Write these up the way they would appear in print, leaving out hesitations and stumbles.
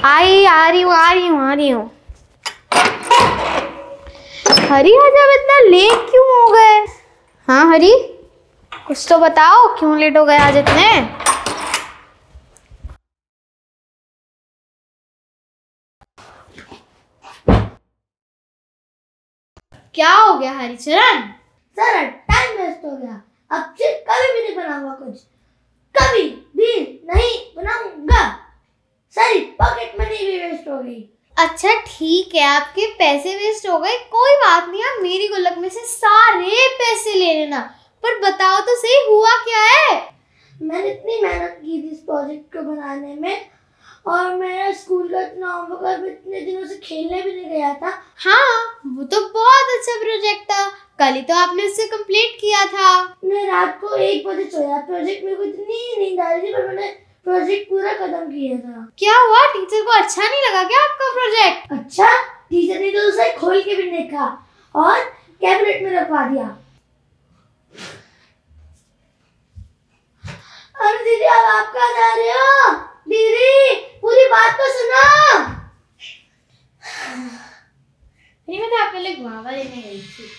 आ रही हूँ। हरी आज अब इतना लेट क्यों हो गए? हाँ हरी, कुछ तो बताओ, क्यों लेट हो गए आज इतने? क्या हो गया हरिचरण? सर टाइम वेस्ट हो गया। अब से कभी भी नहीं बनाऊंगा कुछ, कभी भी नहीं बनाऊंगा। सारी पॉकेट मनी भी वेस्ट हो गई। अच्छा ठीक है, आपके पैसे वेस्ट हो गए, कोई बात नहीं, आप मेरी गुल्लक में से सारे पैसे ले लेना। पर बताओ तो सही, हुआ क्या है? मैंने इतनी मेहनत की थी इस प्रोजेक्ट को बनाने में, और मेरा स्कूल का इतना होमवर्क, इतने दिनों से खेलने भी नहीं गया था। हाँ, वो तो बहुत अच्छा प्रोजेक्ट था, कल ही तो आपने उससे कंप्लीट किया था। मैं रात को 1 बजे सोया। प्रोजेक्ट मेरे को इतनी नींद आ रही थी, पर मैंने प्रोजेक्ट पूरा खत्म किया था। क्या हुआ, टीचर को अच्छा नहीं लगा क्या आपका प्रोजेक्ट? अच्छा, टीचर ने तो उसे खोल के भी देखा और कैबिनेट में रखवा दिया। अरे दीदी, अब आप कहाँ जा रहे हो? दीदी, पूरी बात तो सुनो। मैं तो आपके लिए गुआवा लेने गई थी।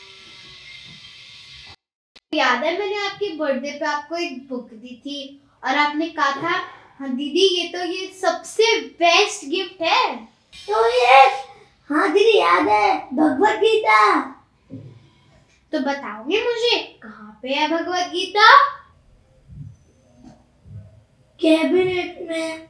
याद है मैंने आपकी बर्थडे पे आपको एक बुक दी थी और आपने कहा था, हाँ दीदी ये सबसे बेस्ट गिफ्ट है। तो ये, हाँ दीदी याद है, भगवत गीता। तो बताओगे मुझे कहाँ पे है भगवत गीता? कैबिनेट में।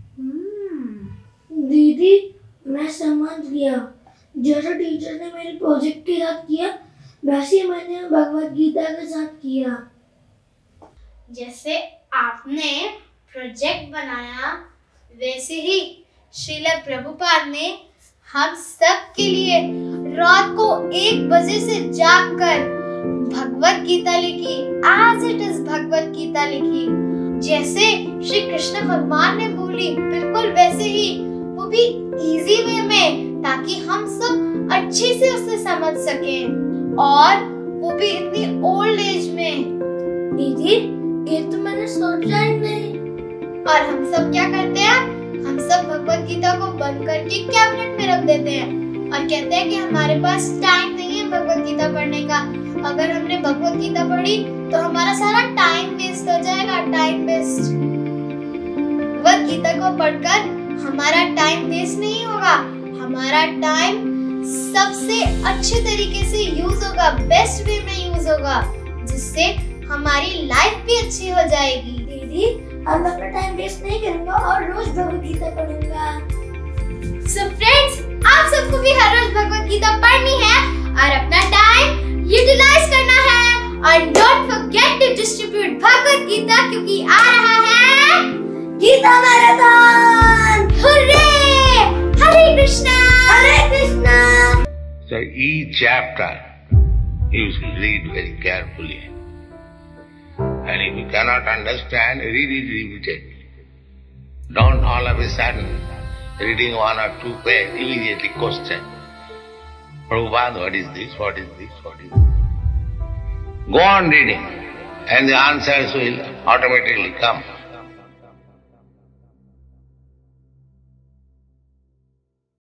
दीदी मैं समझ गया, जैसा टीचर ने मेरे प्रोजेक्ट के साथ किया वैसे ही मैंने भगवत गीता के साथ किया। जैसे आपने प्रोजेक्ट बनाया वैसे ही श्रील प्रभुपाद ने हम सब के लिए रात को 1 बजे से जागकर भगवत गीता लिखी, as it is Bhagavad Gita लिखी। जैसे श्री कृष्ण भगवान ने बोली बिल्कुल वैसे ही, वो भी इजी वे में, ताकि हम सब अच्छे से उसे समझ सकें, और वो भी इतनी ओल्ड एज में। दीदी ये तो मैंने सोचा ही नहीं। और हम सब क्या करते हैं, हम सब भगवत गीता को बंद करके कैबिनेट में रख देते हैं और कहते हैं कि हमारे पास टाइम नहीं है भगवत गीता पढ़ने का। अगर हमने भगवत गीता पढ़ी तो हमारा सारा टाइम वेस्ट हो जाएगा, टाइम वेस्ट। भगवत गीता को पढ़कर हमारा टाइम वेस्ट नहीं होगा, हमारा टाइम सबसे अच्छे तरीके से यूज होगा, बेस्ट वे में यूज होगा, जिससे हमारी लाइफ भी अच्छी हो जाएगी। दीदी अब मैं अपना टाइम वेस्ट नहीं करूंगा और रोज भगवत गीता पढ़ूंगा। So friends, आप सबको भी हर रोज भगवत गीता पढ़नी है और अपना टाइम यूटिलाइज करना है, और don't forget to distribute Bhagavad Gita, क्योंकि आ रहा है Gita marathon. Hurray! Hare Krishna, Hare Krishna. So each chapter you should read very carefully, and if you cannot understand, read it repeatedly. Don't all of a sudden reading 1 or 2 pages immediately question, Prabhupada, what is this? What is this? What is this? Go on reading, and the answers will automatically come.